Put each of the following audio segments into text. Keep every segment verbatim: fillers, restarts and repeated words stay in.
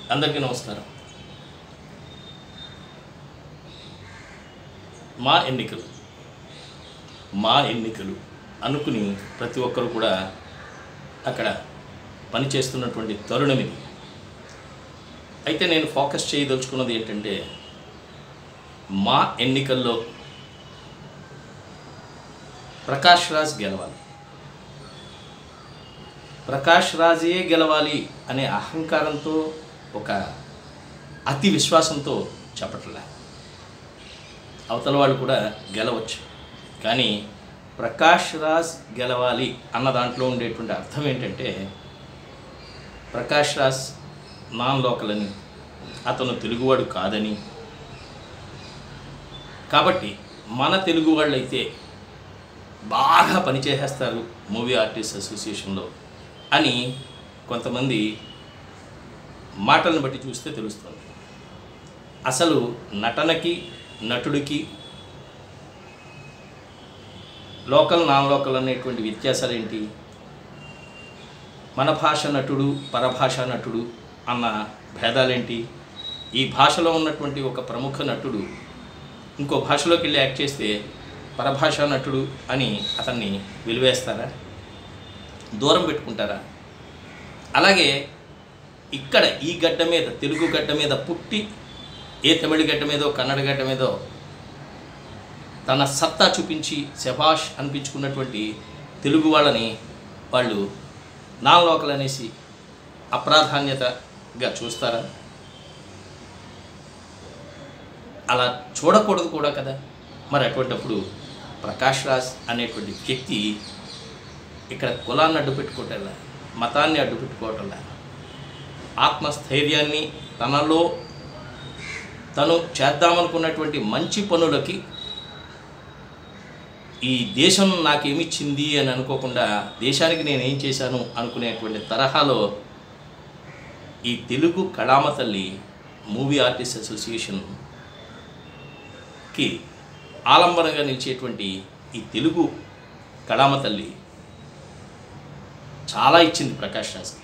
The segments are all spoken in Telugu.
అందరికీ నమస్కారం. మా ఎన్నికలు మా ఎన్నికలు అనుకుని ప్రతి ఒక్కరు కూడా అక్కడ పనిచేస్తున్నటువంటి తరుణం ఇది. అయితే నేను ఫోకస్ చేయదలుచుకున్నది ఏంటంటే, మా ఎన్నికల్లో ప్రకాష్ రాజ్ గెలవాలి, ప్రకాష్ రాజే గెలవాలి అనే అహంకారంతో, ఒక అతి విశ్వాసంతో చెప్పట్లే. అవతల వాళ్ళు కూడా గెలవచ్చు, కానీ ప్రకాష్ రాజ్ గెలవాలి అన్న దాంట్లో ఉండేటువంటి అర్థం ఏంటంటే, ప్రకాష్ రాజ్ నాన్ లోకల్ అని, అతను తెలుగువాడు కాదని, కాబట్టి మన తెలుగు వాళ్ళు అయితే బాగా పనిచేసేస్తారు మూవీ ఆర్టిస్ట్ అసోసియేషన్లో అని కొంతమంది మాటలను బట్టి చూస్తే తెలుస్తుంది. అసలు నటనకి, నటుడికి లోకల్ నాన్ లోకల్ అనేటువంటి వ్యత్యాసాలు ఏంటి? మన భాష నటుడు, పరభాష నటుడు అన్న భేదాలేంటి? ఈ భాషలో ఉన్నటువంటి ఒక ప్రముఖ నటుడు ఇంకో భాషలోకి వెళ్ళి యాక్ట్ చేస్తే పరభాషా నటుడు అని అతన్ని వెలివేస్తారా, దూరం పెట్టుకుంటారా? అలాగే ఇక్కడ ఈ గడ్డ మీద, తెలుగు గడ్డ మీద పుట్టి ఏ తమిళ గడ్డ మీదో కన్నడ గడ్డ మీదో తన సత్తా చూపించి శభాష్ అనిపించుకున్నటువంటి తెలుగు వాళ్ళని వాళ్ళు నాన్ లోకల్ అనేసి అప్రాధాన్యతగా చూస్తారా? అలా చూడకూడదు కూడా కదా. మరి అటువంటిప్పుడు ప్రకాష్ రాజ్ అనేటువంటి వ్యక్తి ఇక్కడ కులాన్ని అడ్డు పెట్టుకోవటంలా, మతాన్ని అడ్డు పెట్టుకోవటంలా, ఆత్మస్థైర్యాన్ని, తనలో తను చేద్దామనుకున్నటువంటి మంచి పనులకి ఈ దేశం నాకేమిచ్చింది అని అనుకోకుండా దేశానికి నేనేం చేశాను అనుకునేటువంటి తరహాలో ఈ తెలుగు కళామ తల్లి మూవీ ఆర్టిస్ట్ అసోసియేషన్కి ఆలంబనంగా నిలిచేటువంటి ఈ తెలుగు కళామ తల్లి చాలా ఇచ్చింది ప్రకాష్ రాజ్కి,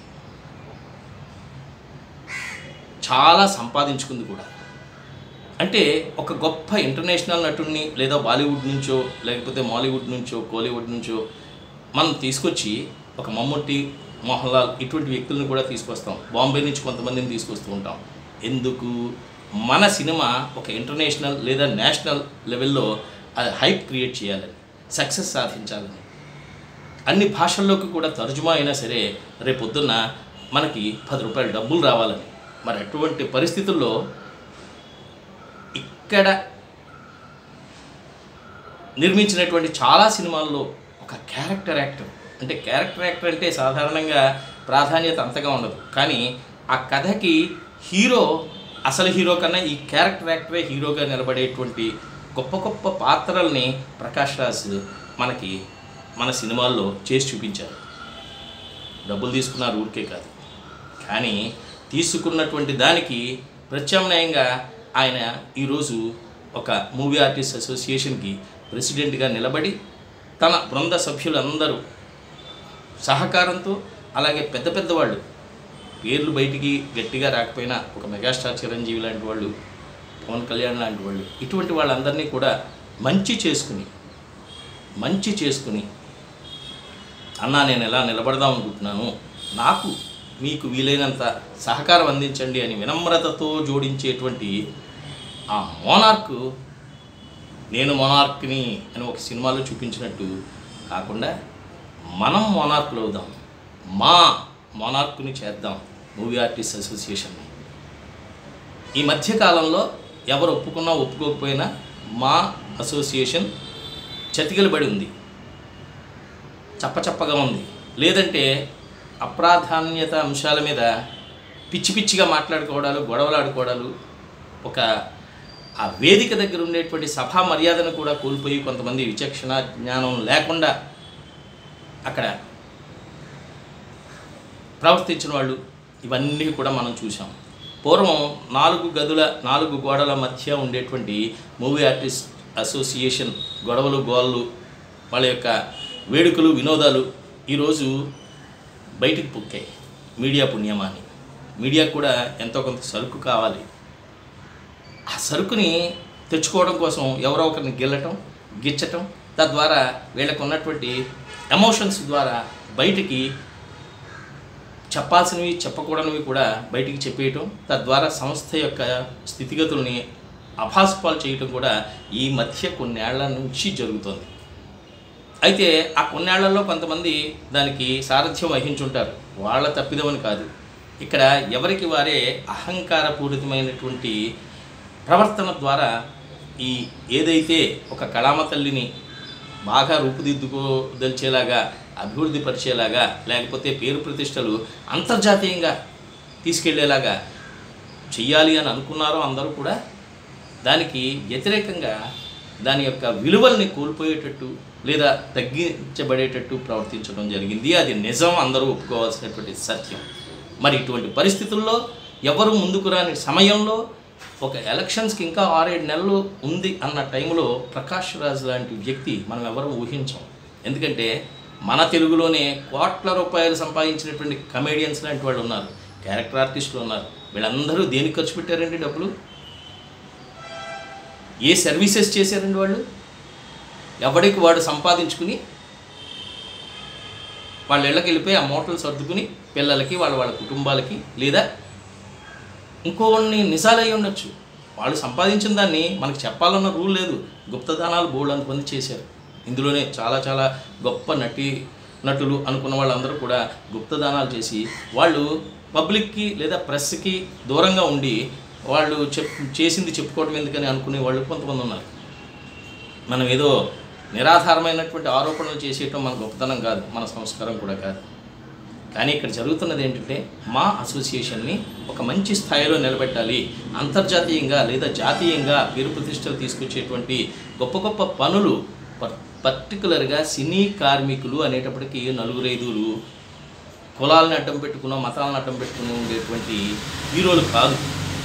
చాలా సంపాదించుకుంది కూడా. అంటే ఒక గొప్ప ఇంటర్నేషనల్ నటుడిని లేదా బాలీవుడ్ నుంచో లేకపోతే మాలీవుడ్ నుంచో కోలీవుడ్ నుంచో మనం తీసుకొచ్చి ఒక మమ్ముట్టి, మోహన్ లాల్ ఇటువంటి వ్యక్తులను కూడా తీసుకొస్తాం. బాంబే నుంచి కొంతమందిని తీసుకొస్తూ ఉంటాం. ఎందుకు? మన సినిమా ఒక ఇంటర్నేషనల్ లేదా నేషనల్ లెవెల్లో అది హైప్ క్రియేట్ చేయాలని, సక్సెస్ సాధించాలని, అన్ని భాషల్లోకి కూడా తర్జుమా అయినా సరే రేపొద్దున్న మనకి పది రూపాయలు డబ్బులు రావాలని. మరి అటువంటి పరిస్థితుల్లో ఇక్కడ నిర్మించినటువంటి చాలా సినిమాల్లో ఒక క్యారెక్టర్ యాక్టర్, అంటే క్యారెక్టర్ యాక్టర్ అంటే సాధారణంగా ప్రాధాన్యత అంతగా ఉండదు, కానీ ఆ కథకి హీరో, అసలు హీరో కన్నా ఈ క్యారెక్టర్ యాక్టరే హీరోగా నిలబడేటువంటి గొప్ప గొప్ప పాత్రల్ని ప్రకాష్ రాజ్ మనకి మన సినిమాల్లో చేసి చూపించారు. డబ్బులు తీసుకున్నారు ఊరికే కాదు, కానీ తీసుకున్నటువంటి దానికి ప్రత్యామ్నాయంగా ఆయన ఈరోజు ఒక మూవీ ఆర్టిస్ట్ అసోసియేషన్కి ప్రెసిడెంట్గా నిలబడి తన బృంద సభ్యులందరూ సహకారంతో, అలాగే పెద్ద పెద్దవాళ్ళు, పేర్లు బయటికి గట్టిగా రాకపోయినా ఒక మెగాస్టార్ చిరంజీవి లాంటి వాళ్ళు, పవన్ కళ్యాణ్ లాంటి వాళ్ళు, ఇటువంటి వాళ్ళందరినీ కూడా మంచి చేసుకుని మంచి చేసుకుని అన్నా నేను ఎలా నిలబడదాం అనుకుంటున్నాను, నాకు మీకు వీలైనంత సహకారం అందించండి అని వినమ్రతతో జోడించేటువంటి ఆ మోనార్క్, నేను మోనార్క్ని అని ఒక సినిమాలో చూపించినట్టు కాకుండా మనం మోనార్క్లు అవుదాం, మా మోనార్క్ని చేద్దాం మూవీ ఆర్టిస్ట్ అసోసియేషన్ని. ఈ మధ్యకాలంలో ఎవరు ఒప్పుకున్నా ఒప్పుకోకపోయినా మా అసోసియేషన్ చతికిలబడి ఉంది, చప్పచప్పగా ఉంది. లేదంటే అప్రాధాన్యత అంశాల మీద పిచ్చి పిచ్చిగా మాట్లాడుకోవడాలు, గొడవలు ఆడుకోవడాలు, ఒక ఆ వేదిక దగ్గర ఉండేటువంటి సభా మర్యాదను కూడా కోల్పోయి కొంతమంది విచక్షణ జ్ఞానం లేకుండా అక్కడ ప్రవర్తించిన వాళ్ళు, ఇవన్నీ కూడా మనం చూసాం. పూర్వం నాలుగు గదుల నాలుగు గోడల మధ్య ఉండేటువంటి మూవీ ఆర్టిస్ట్ అసోసియేషన్ గొడవలు, గోళ్ళు, వాళ్ళ యొక్క వేడుకలు, వినోదాలు ఈరోజు బయటికి పుక్కాయి మీడియా పుణ్యమాని. మీడియాకు కూడా ఎంతో కొంత సరుకు కావాలి. ఆ సరుకుని తెచ్చుకోవడం కోసం ఎవరో ఒకరిని గిల్లటం, గిచ్చటం, తద్వారా వీళ్ళకు ఉన్నటువంటి ఎమోషన్స్ ద్వారా బయటికి చెప్పాల్సినవి చెప్పకూడనివి కూడా బయటికి చెప్పేయటం, తద్వారా సంస్థ యొక్క స్థితిగతుల్ని అభాసుపాలు చేయటం కూడా ఈ మధ్య కొన్నేళ్ల నుంచి జరుగుతుంది. అయితే ఆ కొన్నేళ్లలో కొంతమంది దానికి సారథ్యం వహించుంటారు. వాళ్ళ తప్పిదమని కాదు. ఇక్కడ ఎవరికి వారే అహంకారపూరితమైనటువంటి ప్రవర్తన ద్వారా ఈ ఏదైతే ఒక కళామ తల్లిని బాగా రూపుదిద్దుకోదలిచేలాగా, అభివృద్ధి పరిచేలాగా, లేకపోతే పేరు ప్రతిష్టలు అంతర్జాతీయంగా తీసుకెళ్లేలాగా చెయ్యాలి అని అనుకున్నారో అందరూ కూడా దానికి వ్యతిరేకంగా దాని యొక్క విలువల్ని కోల్పోయేటట్టు లేదా తగ్గించబడేటట్టు ప్రవర్తించడం జరిగింది. అది నిజం, అందరూ ఒప్పుకోవాల్సినటువంటి సత్యం. మరి ఇటువంటి పరిస్థితుల్లో ఎవరు ముందుకు రాని సమయంలో ఒక ఎలక్షన్స్కి ఇంకా ఆరేడు నెలలు ఉంది అన్న టైంలో ప్రకాష్ రాజ్ లాంటి వ్యక్తి మనం ఎవరు ఊహించాం. ఎందుకంటే మన తెలుగులోనే కోట్ల రూపాయలు సంపాదించినటువంటి కమేడియన్స్ లాంటి వాళ్ళు ఉన్నారు, క్యారెక్టర్ ఆర్టిస్టులు ఉన్నారు. వీళ్ళందరూ దేనికి ఖర్చు పెట్టారండి డబ్బులు? ఏ సర్వీసెస్ చేశారండి వాళ్ళు? ఎవడికి వాడు సంపాదించుకుని వాళ్ళ ఇళ్ళకి వెళ్ళిపోయి ఆ మూటలు సర్దుకుని పిల్లలకి, వాళ్ళ వాళ్ళ కుటుంబాలకి, లేదా ఇంకోన్ని నిజాలై ఉండొచ్చు. వాళ్ళు సంపాదించిన దాన్ని మనకు చెప్పాలన్న రూల్ లేదు. గుప్తదానాలు బోల్డ్ అంతమంది చేశారు. ఇందులోనే చాలా చాలా గొప్ప నటి నటులు అనుకున్న వాళ్ళందరూ కూడా గుప్తదానాలు చేసి వాళ్ళు పబ్లిక్కి లేదా ప్రెస్కి దూరంగా ఉండి వాళ్ళు చెప్ చేసింది చెప్పుకోవటం ఎందుకని అనుకునే వాళ్ళు కొంతమంది ఉన్నారు. మనం ఏదో నిరాధారమైనటువంటి ఆరోపణలు చేసేయటం మన గొప్పతనం కాదు, మన సంస్కారం కూడా కాదు. కానీ ఇక్కడ జరుగుతున్నది ఏంటంటే మా అసోసియేషన్ని ఒక మంచి స్థాయిలో నిలబెట్టాలి, అంతర్జాతీయంగా లేదా జాతీయంగా పేరు ప్రతిష్టలు తీసుకొచ్చేటువంటి గొప్ప గొప్ప పనులు, పర్టికులర్గా సినీ కార్మికులు అనేటప్పటికీ నలుగురు ఐదుగురు కులాలను అడ్డం పెట్టుకున్న, మతాలను అడ్డం పెట్టుకుని ఉండేటువంటి హీరోలు కాదు.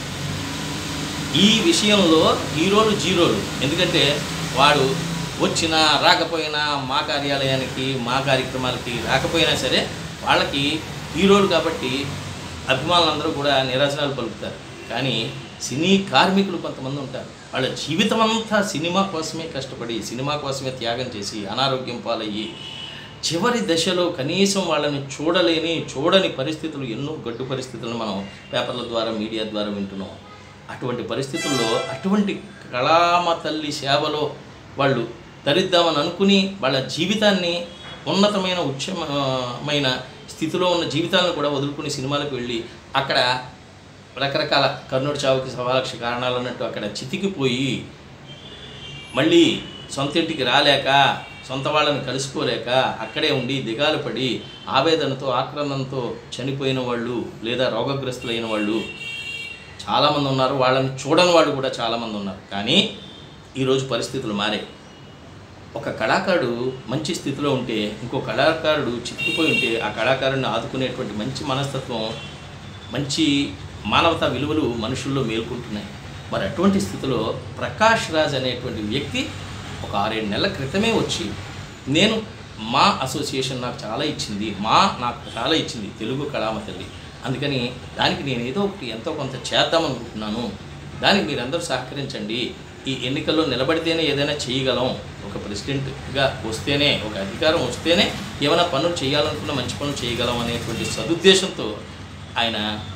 ఈ విషయంలో హీరోలు జీరోలు. ఎందుకంటే వాడు వచ్చినా రాకపోయినా మా కార్యాలయానికి, మా కార్యక్రమాలకి రాకపోయినా సరే వాళ్ళకి హీరోలు కాబట్టి అభిమానులందరూ కూడా నిరాశనాలు పలుకుతారు. కానీ సినీ కార్మికులు కొంతమంది ఉంటారు, వాళ్ళ జీవితం అంతా సినిమా కోసమే కష్టపడి, సినిమా కోసమే త్యాగం చేసి అనారోగ్యం పాలయ్యి చివరి దశలో కనీసం వాళ్ళని చూడలేని చూడని పరిస్థితులు, ఎన్నో గడ్డు పరిస్థితులను మనం పేపర్ల ద్వారా, మీడియా ద్వారా వింటున్నాం. అటువంటి పరిస్థితుల్లో అటువంటి కళామ తల్లి సేవలో వాళ్ళు తరిద్దామని అనుకుని వాళ్ళ జీవితాన్ని ఉన్నతమైన ఉచ్చమైన స్థితిలో ఉన్న జీవితాలను కూడా వదులుకుని సినిమాలకు వెళ్ళి అక్కడ రకరకాల కర్ణుడి చావుకి సవాలక్ష కారణాలు అన్నట్టు అక్కడ చితికిపోయి మళ్ళీ సొంత ఇంటికి రాలేక, సొంత వాళ్ళని కలుసుకోలేక అక్కడే ఉండి దిగాలు పడి ఆవేదనతో, ఆక్రందనతో చనిపోయిన వాళ్ళు లేదా రోగగ్రస్తులైన వాళ్ళు చాలామంది ఉన్నారు. వాళ్ళని చూడని వాళ్ళు కూడా చాలామంది ఉన్నారు. కానీ ఈరోజు పరిస్థితులు మారాయి. ఒక కళాకారుడు మంచి స్థితిలో ఉంటే ఇంకో కళాకారుడు చితికిపోయి ఉంటే ఆ కళాకారుడిని ఆదుకునేటువంటి మంచి మనస్తత్వం, మంచి మానవతా విలువలు మనుషుల్లో మేల్కొంటున్నాయి. మరి అటువంటి స్థితిలో ప్రకాష్ రాజ్ అనేటువంటి వ్యక్తి ఒక ఆరేడు నెలల క్రితమే వచ్చి, నేను మా అసోసియేషన్ నాకు చాలా ఇచ్చింది, మా నాకు చాలా ఇచ్చింది తెలుగు కళామ తల్లి, అందుకని దానికి నేను ఏదో ఒకటి ఎంతో కొంత చేద్దామనుకుంటున్నాను, దానికి మీరందరూ సహకరించండి, ఈ ఎన్నికల్లో నిలబడితేనే ఏదైనా చేయగలం, ఒక ప్రెసిడెంట్గా వస్తేనే, ఒక అధికారం వస్తేనే ఏమైనా పనులు చేయాలనుకున్న మంచి పనులు చేయగలం అనేటువంటి సదుద్దేశంతో ఆయన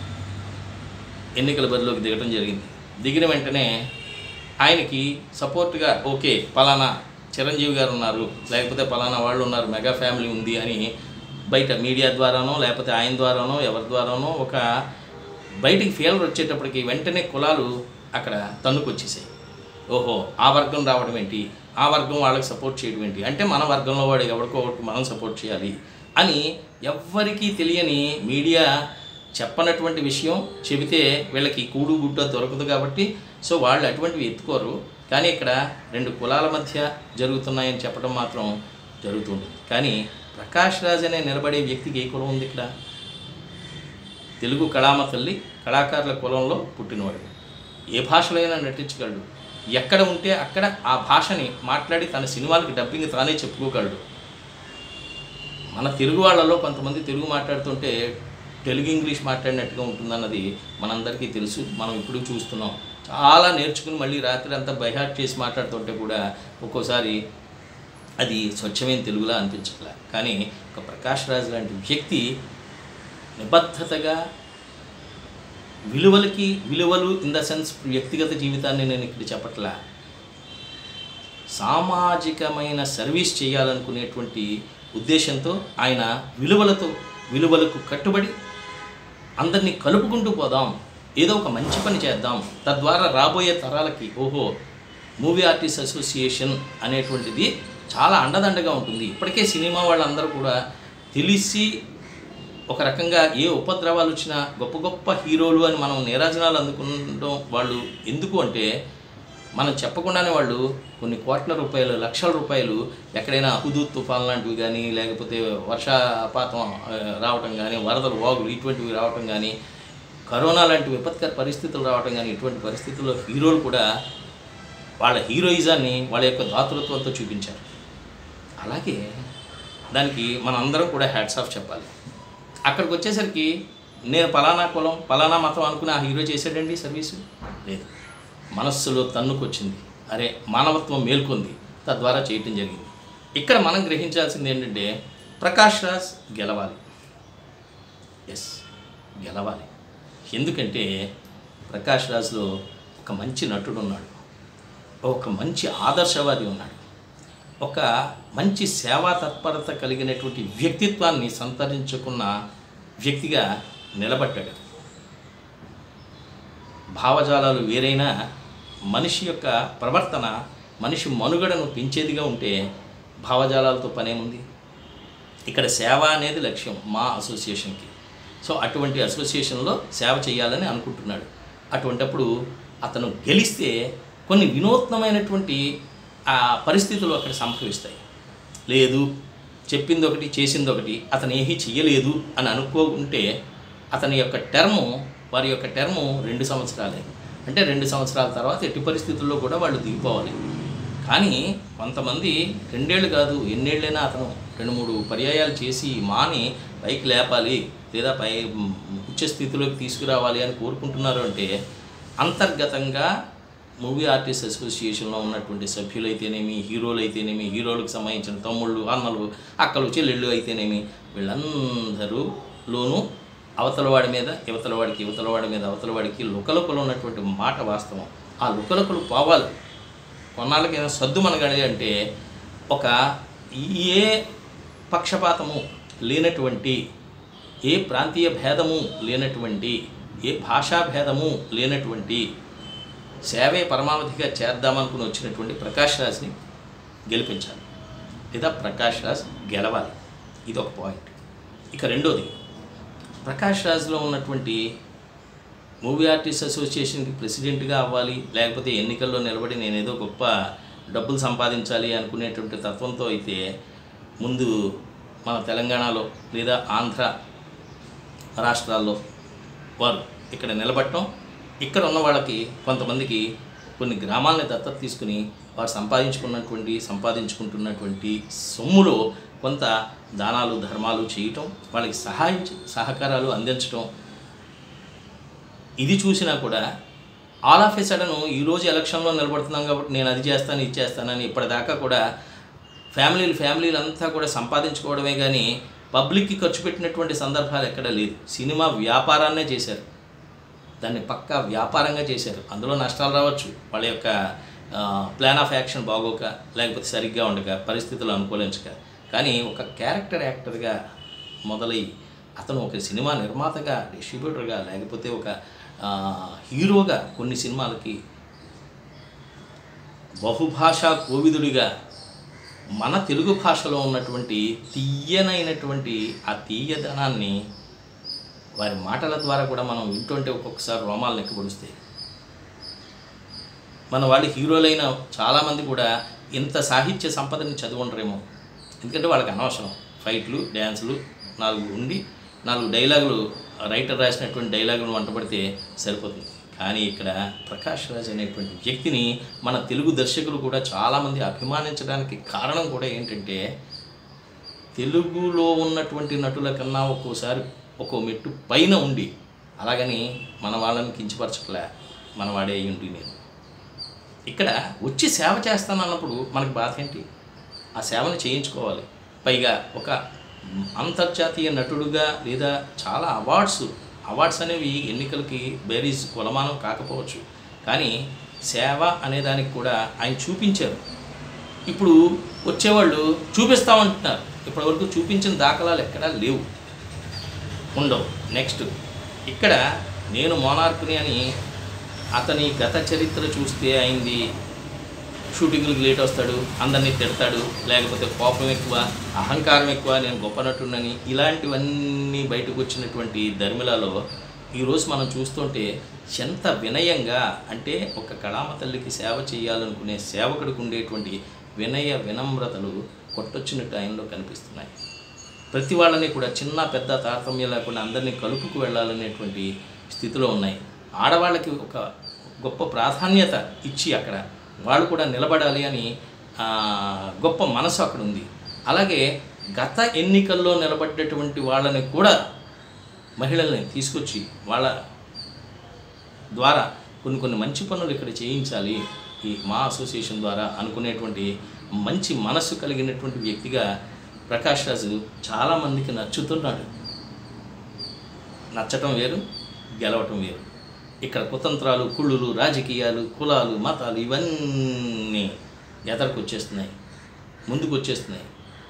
ఎన్నికల బరిలోకి దిగడం జరిగింది. దిగిన వెంటనే ఆయనకి సపోర్ట్గా ఓకే పలానా చిరంజీవి గారు ఉన్నారు, లేకపోతే పలానా వాళ్ళు ఉన్నారు, మెగా ఫ్యామిలీ ఉంది అని బయట మీడియా ద్వారానో లేకపోతే ఆయన ద్వారానో ఎవరి ద్వారానో ఒక బయటికి ఫీలర్ వచ్చేటప్పటికి వెంటనే కులాలు అక్కడ తన్నుకొచ్చేసాయి. ఓహో ఆ వర్గం రావడం ఏంటి, ఆ వర్గం వాళ్ళకి సపోర్ట్ చేయడం ఏంటి, అంటే మన వర్గంలో వాడు ఎవరికో ఒకటి మనం సపోర్ట్ చేయాలి అని ఎవ్వరికీ తెలియని మీడియా చెప్పనటువంటి విషయం చెబితే వీళ్ళకి కూడు గుడ్డ దొరకదు కాబట్టి సో వాళ్ళు అటువంటివి ఎత్తుకోరు. కానీ ఇక్కడ రెండు కులాల మధ్య జరుగుతున్నాయని చెప్పడం మాత్రం జరుగుతుంది. కానీ ప్రకాష్ రాజ్ అనే నిలబడే వ్యక్తికి ఏ కులం ఉంది? ఇక్కడ తెలుగు కళామ తల్లి కళాకారుల కులంలో పుట్టినవాడు, ఏ భాషలైనా నటించగలడు, ఎక్కడ ఉంటే అక్కడ ఆ భాషని మాట్లాడి తన సినిమాలకి డబ్బింగ్ తానే చెప్పుకోగలడు. మన తెలుగు వాళ్ళలో కొంతమంది తెలుగు మాట్లాడుతుంటే తెలుగు ఇంగ్లీష్ మాట్లాడినట్టుగా ఉంటుందన్నది మనందరికీ తెలుసు. మనం ఇప్పుడు చూస్తున్నాం. చాలా నేర్చుకుని మళ్ళీ రాత్రి అంతా బైహార్ట్ చేసి మాట్లాడుతుంటే కూడా ఒక్కోసారి అది స్వచ్ఛమైన తెలుగులా అనిపించట్లే. కానీ ఒక ప్రకాష్ రాజ్ లాంటి వ్యక్తి నిబద్ధతగా విలువలకి విలువలు ఇన్ ద సెన్స్ వ్యక్తిగత జీవితాన్ని నేను ఇక్కడ చెప్పట్లా, సామాజికమైన సర్వీస్ చేయాలనుకునేటువంటి ఉద్దేశంతో ఆయన విలువలతో విలువలకు కట్టుబడి అందరినీ కలుపుకుంటూ పోదాం, ఏదో ఒక మంచి పని చేద్దాం, తద్వారా రాబోయే తరాలకి ఓహో మూవీ ఆర్టిస్ట్ అసోసియేషన్ అనేటువంటిది చాలా అండదండగా ఉంటుంది. ఇప్పటికే సినిమా వాళ్ళందరూ కూడా తెలిసి ఒక రకంగా ఏ ఉపద్రవాలు వచ్చినా గొప్ప గొప్ప హీరోలు అని మనం నీరాజనాలు అందుకుంటాం. వాళ్ళు ఎందుకు అంటే మనం చెప్పకుండానే వాళ్ళు కొన్ని కోట్ల రూపాయలు లక్షల రూపాయలు ఎక్కడైనా హుదూద్ తుఫాన్ లాంటివి కానీ, లేకపోతే వర్షపాతం రావటం కానీ, వరదలు వాగులు ఇటువంటివి రావటం కానీ, కరోనా లాంటి విపత్కర పరిస్థితులు రావటం కానీ, ఇటువంటి పరిస్థితుల్లో హీరోలు కూడా వాళ్ళ హీరోయిజాన్ని వాళ్ళ యొక్క దాతృత్వంతో చూపించారు. అలాగే దానికి మనందరం కూడా హ్యాట్స్ ఆఫ్ చెప్పాలి. అక్కడికి వచ్చేసరికి నేను పలానా కులం పలానా మతం అనుకుని ఆ హీరో చేశాడండి సర్వీసు లేదు, మనస్సులో తన్నుకొచ్చింది, అరే మానవత్వం మేల్కొంది, తద్వారా చేయటం జరిగింది. ఇక్కడ మనం గ్రహించాల్సింది ఏంటంటే ప్రకాష్ రాజ్ గెలవాలి. ఎస్, గెలవాలి. ఎందుకంటే ప్రకాష్ రాజ్లో ఒక మంచి నటుడు ఉన్నాడు, ఒక మంచి ఆదర్శవాది ఉన్నాడు, ఒక మంచి సేవా తత్పరత కలిగినటువంటి వ్యక్తిత్వాన్ని సంతరించుకున్న వ్యక్తిగా నిలబడ్డాడు. భావజాలాలు వేరైనా మనిషి యొక్క ప్రవర్తన మనిషి మనుగడను పెంచేదిగా ఉంటే భావజాలాలతో పనేముంది. ఇక్కడ సేవ అనేది లక్ష్యం మా అసోసియేషన్కి. సో అటువంటి అసోసియేషన్లో సేవ చేయాలని అనుకుంటున్నాడు. అటువంటప్పుడు అతను గెలిస్తే కొన్ని వినూత్నమైనటువంటి ఆ పరిస్థితులు అక్కడ సంభవిస్తాయి. లేదు చెప్పింది ఒకటి చేసింది ఒకటి, అతను ఏమీ చెయ్యలేదు అని అనుకోకుంటే అతని యొక్క టర్ము వారి యొక్క టర్ము రెండు సంవత్సరాలే. అంటే రెండు సంవత్సరాల తర్వాత ఎట్టి పరిస్థితుల్లో కూడా వాళ్ళు దిగిపోవాలి. కానీ కొంతమంది రెండేళ్ళు కాదు ఎన్నేళ్ళైనా అతను రెండు మూడు పర్యాయాలు చేసి మాని పైకి లేపాలి లేదా పై ఉచ్చ స్థితిలోకి తీసుకురావాలి అని కోరుకుంటున్నారు. అంటే అంతర్గతంగా మూవీ ఆర్టిస్ట్ అసోసియేషన్లో ఉన్నటువంటి సభ్యులైతేనేమి, హీరోలు అయితేనేమి, హీరోలకు సంబంధించిన తమ్ముళ్ళు అన్నలు అక్కలు చెల్లెళ్ళు అయితేనేమి, వీళ్ళందరూలోనూ అవతలవాడి మీద యువతలవాడికి యువతలవాడి మీద అవతలవాడికి లుకలుకలు ఉన్నటువంటి మాట వాస్తవం. ఆ లుకలుకలు పోవాలి. కొన్నాళ్ళకైనా సద్దు మనగడి అంటే ఒక ఏ పక్షపాతము లేనటువంటి, ఏ ప్రాంతీయ భేదము లేనటువంటి, ఏ భాషా భేదము లేనటువంటి సేవే పరమావధిగా చేద్దామనుకుని వచ్చినటువంటి ప్రకాష్ రాజ్ని గెలిపించాలి లేదా ప్రకాష్ రాజ్ గెలవాలి. ఇది ఒక పాయింట్. ఇక రెండోది, ప్రకాష్ రాజ్లో ఉన్నటువంటి మూవీ ఆర్టిస్ట్ అసోసియేషన్కి ప్రెసిడెంట్గా అవ్వాలి, లేకపోతే ఎన్నికల్లో నిలబడి నేనేదో గొప్ప డబ్బులు సంపాదించాలి అనుకునేటువంటి తత్వంతో అయితే ముందు మన తెలంగాణలో లేదా ఆంధ్ర రాష్ట్రాల్లో వారు ఇక్కడ నిలబడటం, ఇక్కడ ఉన్న వాళ్ళకి కొంతమందికి కొన్ని గ్రామాలని దత్తత తీసుకుని వారు సంపాదించుకున్నటువంటి సంపాదించుకుంటున్నటువంటి సొమ్ములో కొంత దానాలు ధర్మాలు చేయటం, వాళ్ళకి సహాయం సహకారాలు అందించటం, ఇది చూసినా కూడా ఆల్ ఆఫ్ ఏ సడన్ ఈరోజు ఎలక్షన్లో నిలబడుతున్నాం కాబట్టి నేను అది చేస్తాను ఇది చేస్తానని ఇప్పటిదాకా కూడా ఫ్యామిలీలు ఫ్యామిలీలు అంతా కూడా సంపాదించుకోవడమే కానీ పబ్లిక్కి ఖర్చు పెట్టినటువంటి సందర్భాలు ఎక్కడా లేదు. సినిమా వ్యాపారాన్నే చేశారు, దాన్ని పక్కా వ్యాపారంగా చేశారు. అందులో నష్టాలు రావచ్చు, వాళ్ళ యొక్క ప్లాన్ ఆఫ్ యాక్షన్ బాగోక లేకపోతే సరిగ్గా ఉండక పరిస్థితులు అనుకూలించక. కానీ ఒక క్యారెక్టర్ యాక్టర్గా మొదలై అతను ఒక సినిమా నిర్మాతగా, డిస్ట్రిబ్యూటర్గా, లేకపోతే ఒక హీరోగా కొన్ని సినిమాలకి బహుభాషా కోవిదుడిగా మన తెలుగు భాషలో ఉన్నటువంటి తీయనైనటువంటి ఆ తీయదనాన్ని వారి మాటల ద్వారా కూడా మనం వింటుంటే ఒక్కొక్కసారి రోమాలు నెక్కబడుస్తాయి. మన వాళ్ళు హీరోలైన చాలామంది కూడా ఇంత సాహిత్య సంపదని చదువుంటారేమో, ఎందుకంటే వాళ్ళకి అనవసరం ఫైట్లు డ్యాన్సులు నాలుగు ఉండి నాలుగు డైలాగులు రైటర్ రాసినటువంటి డైలాగులు వంటపడితే సరిపోతుంది. కానీ ఇక్కడ ప్రకాష్ రాజ్ అనేటువంటి వ్యక్తిని మన తెలుగు దర్శకులు కూడా చాలామంది అభిమానించడానికి కారణం కూడా ఏంటంటే తెలుగులో ఉన్నటువంటి నటుల కన్నా ఒక్కోసారి ఒక మెట్టు పైన ఉండి, అలాగని మన వాళ్ళని కించపరచట్లే, మన వాడే అయ్యుండి నేను ఇక్కడ వచ్చి సేవ చేస్తాను అన్నప్పుడు మనకు బాధ ఏంటి? ఆ సేవను చేయించుకోవాలి. పైగా ఒక అంతర్జాతీయ నటుడుగా లేదా చాలా అవార్డ్స్ అవార్డ్స్ అనేవి ఎన్నికలకి బేరీజ్ కొలమానం కాకపోవచ్చు, కానీ సేవ అనేదానికి కూడా ఆయన చూపించారు. ఇప్పుడు వచ్చేవాళ్ళు చూపిస్తామంటున్నారు, ఇప్పటివరకు చూపించిన దాఖలాలు ఎక్కడా లేవు, ఉండవు. నెక్స్ట్ ఇక్కడ నేను మోనార్క్ని అని అతని గత చరిత్ర చూస్తే అయింది షూటింగ్లకు లేట్ వస్తాడు, అందరినీ తిడతాడు, లేకపోతే కోపం ఎక్కువ, అహంకారం ఎక్కువ, నేను గొప్ప నటుడినని ఇలాంటివన్నీ బయటకు వచ్చినటువంటి ధర్మిలాలో ఈరోజు మనం చూస్తుంటే ఎంత వినయంగా, అంటే ఒక కళామ తల్లికి సేవ చేయాలనుకునే సేవకుడికి ఉండేటువంటి వినయ వినమ్రతలు కొట్టొచ్చినట్టు ఆయనలో కనిపిస్తున్నాయి. ప్రతి వాళ్ళని కూడా చిన్న పెద్ద తారతమ్యం లేకుండా అందరినీ కలుపుకు వెళ్ళాలనేటువంటి స్థితిలో ఉన్నాయి. ఆడవాళ్ళకి ఒక గొప్ప ప్రాధాన్యత ఇచ్చి అక్కడ వాళ్ళు కూడా నిలబడాలి అని గొప్ప మనసు అక్కడ ఉంది. అలాగే గత ఎన్నికల్లో నిలబడ్డటువంటి వాళ్ళని కూడా మహిళల్ని తీసుకొచ్చి వాళ్ళ ద్వారా కొన్ని కొన్ని మంచి పనులు ఇక్కడ చేయించాలి ఈ మా అసోసియేషన్ ద్వారా అనుకునేటువంటి మంచి మనసు కలిగినటువంటి వ్యక్తిగా ప్రకాష్ రాజు చాలామందికి నచ్చుతున్నాడు. నచ్చటం వేరు, గెలవటం వేరు. ఇక్కడ కుతంత్రాలు, కుళ్ళులు, రాజకీయాలు, కులాలు, మతాలు ఇవన్నీ ఎదరికి వచ్చేస్తున్నాయి, ముందుకు వచ్చేస్తున్నాయి.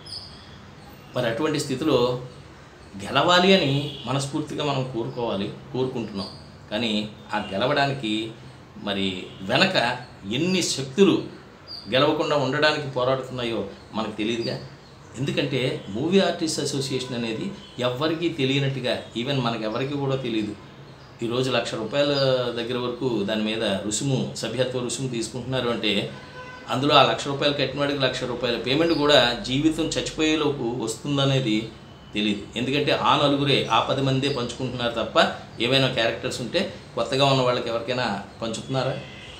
మరి అటువంటి స్థితిలో గెలవాలి అని మనస్ఫూర్తిగా మనం కోరుకోవాలి, కోరుకుంటున్నాం. కానీ ఆ గెలవడానికి మరి వెనక ఎన్ని శక్తులు గెలవకుండా ఉండడానికి పోరాడుతున్నాయో మనకు తెలియదుగా. ఎందుకంటే మూవీ ఆర్టిస్ట్ అసోసియేషన్ అనేది ఎవరికీ తెలియనట్టుగా, ఈవెన్ మనకు ఎవరికి కూడా తెలియదు. ఈరోజు లక్ష రూపాయల దగ్గర వరకు దాని మీద రుసుము, సభ్యత్వ రుసుము తీసుకుంటున్నారు అంటే అందులో ఆ లక్ష రూపాయలు కట్టినవాడికి లక్ష రూపాయల పేమెంట్ కూడా జీవితం చచ్చిపోయేలోపు వస్తుందనేది తెలియదు. ఎందుకంటే ఆ నలుగురే, ఆ పది మందే పంచుకుంటున్నారు తప్ప ఏవైనా క్యారెక్టర్స్ ఉంటే కొత్తగా ఉన్న వాళ్ళకి ఎవరికైనా పంచుతున్నారా?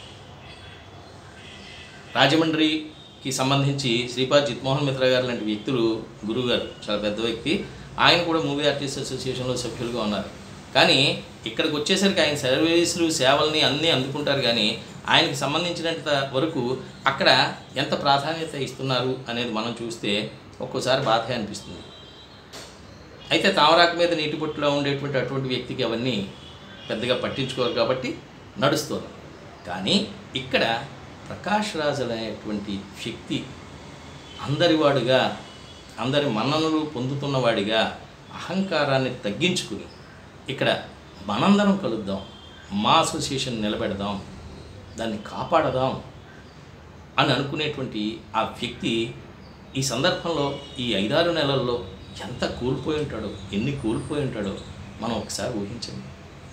రాజమండ్రికి సంబంధించి శ్రీపాద్ జిత్మోహన్ మిత్ర గారు లాంటి వ్యక్తులు, గురువు గారు చాలా పెద్ద వ్యక్తి, ఆయన కూడా మూవీ ఆర్టిస్ట్ అసోసియేషన్లో సభ్యులుగా ఉన్నారు. కానీ ఇక్కడికి వచ్చేసరికి ఆయన సర్వీసులు, సేవల్ని అన్నీ అందుకుంటారు. కానీ ఆయనకి సంబంధించినంత వరకు అక్కడ ఎంత ప్రాధాన్యత ఇస్తున్నారు అనేది మనం చూస్తే ఒక్కోసారి బాధ అనిపిస్తుంది. అయితే తామరాకు మీద నీటి పొట్టులో ఉండేటువంటి అటువంటి వ్యక్తికి అవన్నీ పెద్దగా పట్టించుకోరు కాబట్టి నడుస్తారు. కానీ ఇక్కడ ప్రకాష్ రాజ్ అనేటువంటి వ్యక్తి అందరివాడుగా, అందరి మన్ననలు పొందుతున్నవాడిగా అహంకారాన్ని తగ్గించుకుని ఇక్కడ మనందరం కలుద్దాం, మా అసోసియేషన్ నిలబెడదాం, దాన్ని కాపాడదాం అని అనుకునేటువంటి ఆ వ్యక్తి ఈ సందర్భంలో ఈ ఐదారు నెలల్లో ఎంత కోల్పోయి ఉంటాడో, ఎన్ని కోల్పోయి ఉంటాడో మనం ఒకసారి ఊహించండి.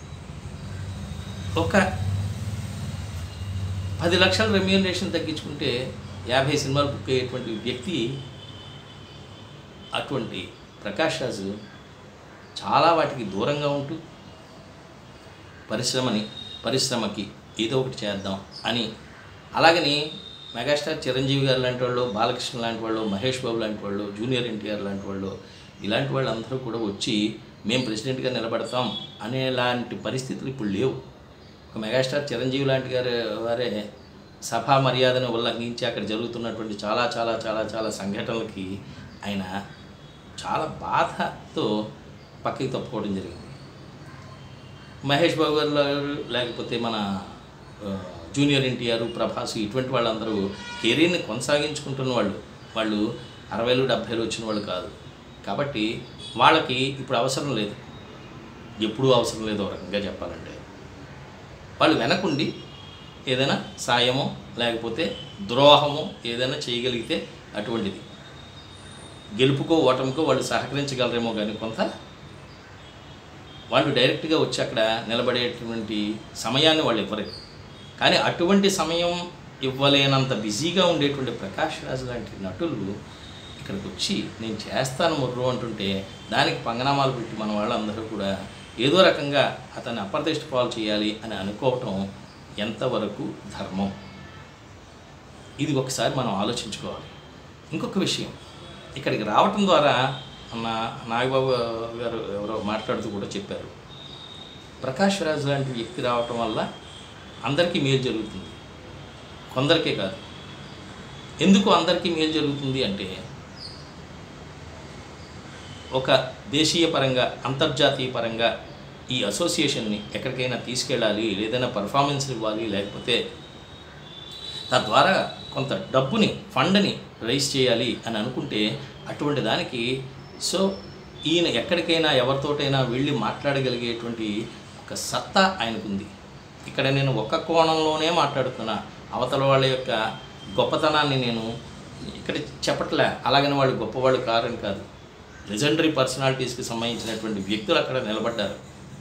ఒక పది లక్షల రెమ్యూనరేషన్ తగ్గించుకుంటే యాభై సినిమాలు బుక్ అయ్యేటువంటి వ్యక్తి అటువంటి ప్రకాష్ రాజు చాలా వాటికి దూరంగా ఉంటూ పరిశ్రమని పరిశ్రమకి ఏదో ఒకటి చేద్దాం అని, అలాగని మెగాస్టార్ చిరంజీవి గారు లాంటి వాళ్ళు, బాలకృష్ణ లాంటి వాళ్ళు, మహేష్ బాబు లాంటి వాళ్ళు, జూనియర్ ఎన్టీఆర్ లాంటి వాళ్ళు, ఇలాంటి వాళ్ళందరూ కూడా వచ్చి మేము ప్రెసిడెంట్గా నిలబడతాం అనేలాంటి పరిస్థితులు ఇప్పుడు లేవు. ఒక మెగాస్టార్ చిరంజీవి లాంటి గారు వారే సభా మర్యాదను ఉల్లంఘించి అక్కడ జరుగుతున్నటువంటి చాలా చాలా చాలా చాలా సంఘటనలకి ఆయన చాలా బాధతో పక్కకి తప్పుకోవడం జరిగింది. మహేష్ బాబు గారు లేకపోతే మన జూనియర్ ఎన్టీఆర్, ప్రభాస్ ఇటువంటి వాళ్ళందరూ కెరీర్ని కొనసాగించుకుంటున్న వాళ్ళు, వాళ్ళు అరవైలు డెబ్భైలు వచ్చిన వాళ్ళు కాదు. కాబట్టి వాళ్ళకి ఇప్పుడు అవసరం లేదు, ఎప్పుడూ అవసరం లేదు. ఒక రకంగా చెప్పాలంటే వాళ్ళు వెనకుండి ఏదైనా సాయమో లేకపోతే ద్రోహమో ఏదైనా చేయగలిగితే అటువంటిది గెలుపుకో ఓటమికో వాళ్ళు సహకరించగలరేమో, కానీ కొంత వాళ్ళు డైరెక్ట్గా వచ్చి అక్కడ నిలబడేటువంటి సమయాన్ని వాళ్ళు ఇవ్వలేదు. కానీ అటువంటి సమయం ఇవ్వలేనంత బిజీగా ఉండేటువంటి ప్రకాష్ రాజ్ లాంటి నటులు ఇక్కడికి వచ్చి నేను చేస్తాను ముర్రు అంటుంటే దానికి పంగనామాలు పెట్టి మన వాళ్ళందరూ కూడా ఏదో రకంగా అతన్ని అప్రతిష్ట పాలు చేయాలి అని అనుకోవటం ఎంతవరకు ధర్మం, ఇది ఒకసారి మనం ఆలోచించుకోవాలి. ఇంకొక విషయం, ఇక్కడికి రావటం ద్వారా అన్న నాగబాబు గారు ఎవరో మాట్లాడుతూ కూడా చెప్పారు, ప్రకాష్ రాజ్ లాంటి వ్యక్తి రావటం వల్ల అందరికీ మేలు జరుగుతుంది, కొందరికే కాదు. ఎందుకు అందరికీ మేలు జరుగుతుంది అంటే, ఒక దేశీయ పరంగా అంతర్జాతీయ పరంగా ఈ అసోసియేషన్ని ఎక్కడికైనా తీసుకెళ్ళాలి, ఏదైనా పర్ఫార్మెన్స్ ఇవ్వాలి, లేకపోతే తద్వారా కొంత డబ్బుని ఫండ్ని రైజ్ చేయాలి అని అనుకుంటే అటువంటి దానికి సో ఈయన ఎక్కడికైనా ఎవరితోటైనా వెళ్ళి మాట్లాడగలిగేటువంటి ఒక సత్తా ఆయనకుంది. ఇక్కడ నేను ఒక్క కోణంలోనే మాట్లాడుతున్నా, అవతల వాళ్ళ యొక్క గొప్పతనాన్ని నేను ఇక్కడ చెప్పట్లే, అలాగని వాళ్ళు గొప్పవాళ్ళు కారని కాదు. లెజెండరీ పర్సనాలిటీస్కి సంబంధించినటువంటి వ్యక్తులు అక్కడ నిలబడ్డారు.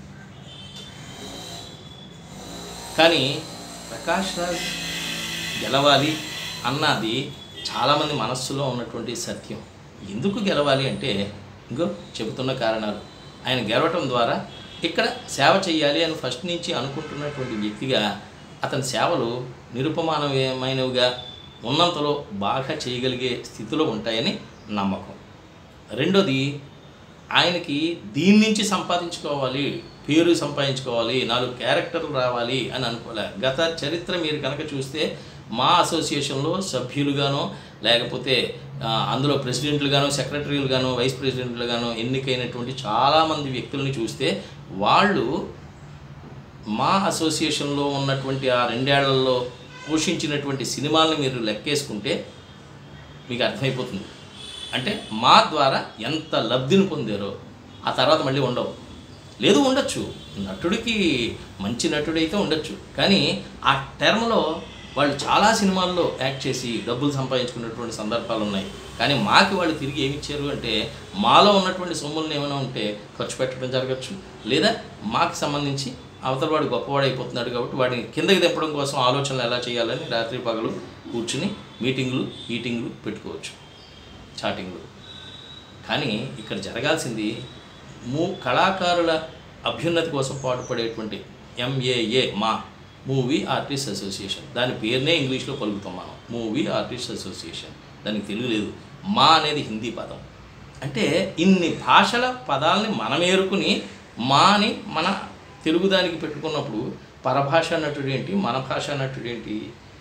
కానీ ప్రకాష్ రాజ్ గెలవాలి అన్నది చాలామంది మనస్సులో ఉన్నటువంటి సత్యం. ఎందుకు గెలవాలి అంటే ఇంకో చెబుతున్న కారణాలు. ఆయన గెలవటం ద్వారా ఇక్కడ సేవ చేయాలి అని ఫస్ట్ నుంచి అనుకుంటున్నటువంటి వ్యక్తిగా అతని సేవలు నిరుపమానమైనవిగా ఉన్నంతలో బాగా చేయగలిగే స్థితిలో ఉంటాయని నమ్మకం. రెండోది, ఆయనకి దీని నుంచి సంపాదించుకోవాలి, పేరు సంపాదించుకోవాలి, నాలుగు క్యారెక్టర్లు రావాలి అని అనుకోలే. గత చరిత్ర మీరు కనుక చూస్తే మా అసోసియేషన్లో సభ్యులుగానో లేకపోతే అందులో ప్రెసిడెంట్లుగానో సెక్రటరీలుగానో వైస్ ప్రెసిడెంట్లుగానో ఎన్నికైనటువంటి చాలామంది వ్యక్తులని చూస్తే వాళ్ళు మా అసోసియేషన్లో ఉన్నటువంటి ఆ రెండేళ్లలో పోషించినటువంటి సినిమాలను మీరు లెక్కేసుకుంటే మీకు అర్థమైపోతుంది. అంటే మా ద్వారా ఎంత లబ్ధిని పొందారో ఆ తర్వాత మళ్ళీ ఉండవు. లేదు, ఉండొచ్చు, నటుడికి మంచి నటుడైతే ఉండొచ్చు, కానీ ఆ టర్మ్లో వాళ్ళు చాలా సినిమాల్లో యాక్ట్ చేసి డబ్బులు సంపాదించుకున్నటువంటి సందర్భాలు ఉన్నాయి. కానీ మాకు వాళ్ళు తిరిగి ఏమి ఇచ్చారు అంటే, మాలో ఉన్నటువంటి సొమ్ములను ఏమైనా ఉంటే ఖర్చు పెట్టడం జరగచ్చు, లేదా మాకు సంబంధించి అవతల వాడు గొప్పవాడు అయిపోతున్నాడు కాబట్టి వాడిని కిందకి తెప్పడం కోసం ఆలోచనలు ఎలా చేయాలని రాత్రి పగలు కూర్చుని మీటింగులు ఈటింగులు పెట్టుకోవచ్చు, చాటింగ్లు. కానీ ఇక్కడ జరగాల్సింది మూ కళాకారుల అభ్యున్నతి కోసం పాటుపడేటువంటి ఎంఏఏ మా మూవీ ఆర్టిస్ట్ అసోసియేషన్, దాని పేరునే ఇంగ్లీష్లో పలుకుతాం మనం, మూవీ ఆర్టిస్ట్ అసోసియేషన్. దానికి తెలుగు లేదు. మా అనేది హిందీ పదం. అంటే ఇన్ని భాషల పదాలని మనం ఏరుకుని మాని మన తెలుగు దానికి పెట్టుకున్నప్పుడు పరభాష నటుడు ఏంటి, మన భాష నటుడు ఏంటి?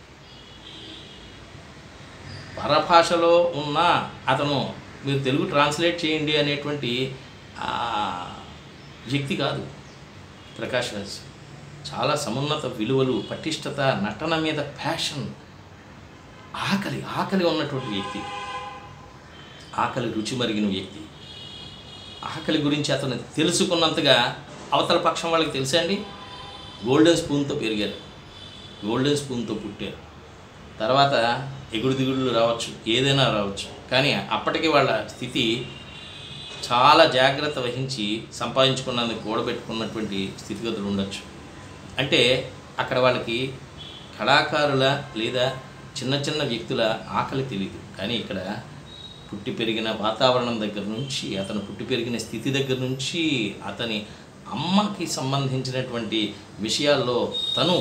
పరభాషలో ఉన్న అతను మీరు తెలుగు ట్రాన్స్లేట్ చేయండి అనేటువంటి వ్యక్తి కాదు ప్రకాష్ రాజ్. చాలా సమున్నత విలువలు, పటిష్టత, నటన మీద ప్యాషన్, ఆకలి ఆకలి ఉన్నటువంటి వ్యక్తి, ఆకలి రుచి మరిగిన వ్యక్తి. ఆకలి గురించి అతను తెలుసుకున్నంతగా అవతల పక్షం వాళ్ళకి తెలుసా అండి? గోల్డెన్ స్పూన్తో పెరిగారు, గోల్డెన్ స్పూన్తో పుట్టారు. తర్వాత ఎగుడు దిగుడులు రావచ్చు, ఏదైనా రావచ్చు, కానీ అప్పటికి వాళ్ళ స్థితి చాలా జాగ్రత్త వహించి సంపాదించుకున్నందుకు కూడబెట్టుకున్నటువంటి స్థితిగతులు ఉండొచ్చు. అంటే అక్కడ వాళ్ళకి కళాకారుల లేదా చిన్న చిన్న వ్యక్తుల ఆకలి తెలియదు. కానీ ఇక్కడ పుట్టి పెరిగిన వాతావరణం దగ్గర నుంచి, అతను పుట్టి పెరిగిన స్థితి దగ్గర నుంచి, అతని అమ్మకి సంబంధించినటువంటి విషయాల్లో తను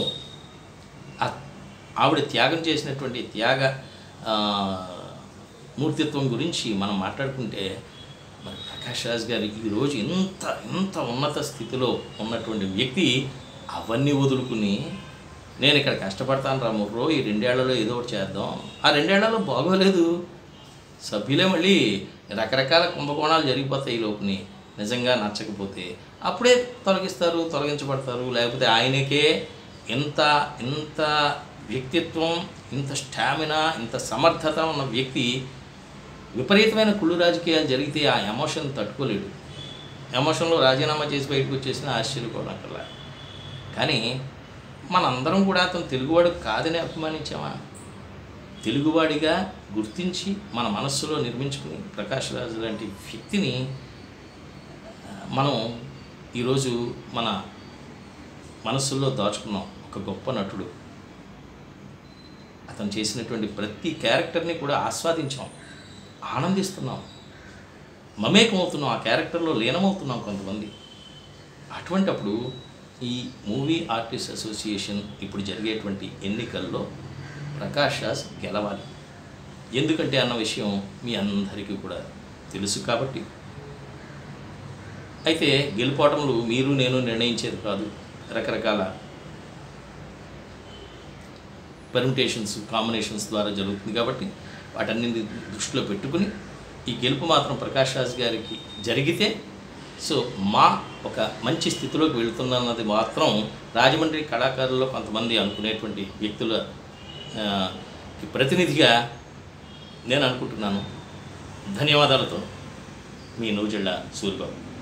ఆవిడ త్యాగం చేసినటువంటి త్యాగ మూర్తిత్వం గురించి మనం మాట్లాడుకుంటే, మరి ప్రకాష్ రాజ్ గారు ఈరోజు ఇంత ఇంత ఉన్నత స్థితిలో ఉన్నటువంటి వ్యక్తి అవన్నీ వదులుకుని నేను ఇక్కడ కష్టపడతాను రా ముర్రో, ఈ రెండేళ్లలో ఏదో ఒకటి చేద్దాం. ఆ రెండేళ్లలో బాగోలేదు, సభ్యులే మళ్ళీ రకరకాల కుంభకోణాలు జరిగిపోతాయి ఈ లోపుని. నిజంగా నచ్చకపోతే అప్పుడే తొలగిస్తారు, తొలగించబడతారు. లేకపోతే ఆయనకే ఇంత ఇంత వ్యక్తిత్వం, ఇంత స్టామినా, ఇంత సమర్థత ఉన్న వ్యక్తి విపరీతమైన కుళ్ళు రాజకీయాలు జరిగితే ఆ ఎమోషన్ తట్టుకోలేడు. ఎమోషన్లో రాజీనామా చేసి బయటకు వచ్చేసిన ఆశ్చర్యపోవడంకల్లా. కానీ మనందరం కూడా అతను తెలుగువాడు కాదని అభిమానించామా? తెలుగువాడిగా గుర్తించి మన మనస్సులో నిర్మించుకుని ప్రకాష్ రాజ్ లాంటి వ్యక్తిని మనం ఈరోజు మన మనస్సుల్లో దాచుకున్నాం. ఒక గొప్ప నటుడు, అతను చేసినటువంటి ప్రతి క్యారెక్టర్ని కూడా ఆస్వాదించాం, ఆనందిస్తున్నాం, మమేకమవుతున్నాం, ఆ క్యారెక్టర్లో లీనమవుతున్నాం కొంతమంది. అటువంటప్పుడు ఈ మూవీ ఆర్టిస్ట్ అసోసియేషన్ ఇప్పుడు జరిగేటువంటి ఎన్నికల్లో ప్రకాష్ రాజ్ గెలవాలి. ఎందుకంటే అన్న విషయం మీ అందరికీ కూడా తెలుసు కాబట్టి అయితే గెలుపోవటములు మీరు నేను నిర్ణయించేది కాదు, రకరకాల పర్మిటేషన్స్ కాంబినేషన్స్ ద్వారా జరుగుతుంది. కాబట్టి వాటన్నింటి దృష్టిలో పెట్టుకుని ఈ గెలుపు మాత్రం ప్రకాష్ రాజ్ గారికి జరిగితే సో మా ఒక మంచి స్థితిలోకి వెళుతున్నది మాత్రం రాజమండ్రి కళాకారుల్లో కొంతమంది అనుకునేటువంటి వ్యక్తుల ప్రతినిధిగా నేను అనుకుంటున్నాను. ధన్యవాదాలతో మీ నూజిళ్ళ సూరిబాబు.